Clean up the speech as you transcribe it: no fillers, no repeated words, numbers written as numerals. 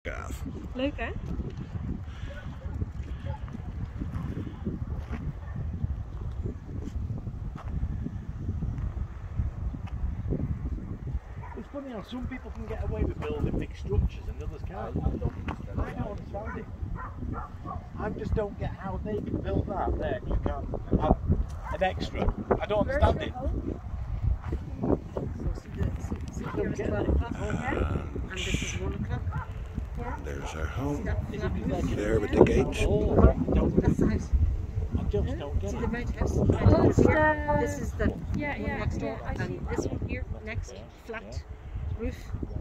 gaaf. Leuk hè? It's funny how some people can get away with building big structures and others can't. I don't understand it. I just don't get how they can build that there. You can't have an extra. I don't understand it. Here's 12 o'clock here, and this is 1 o'clock. There's our home. That There with the gates. Oh, That's the house. I just don't get See it. the red house? Oh, it's This is the yeah, one yeah, next door, yeah, I see. and this one here next, flat roof.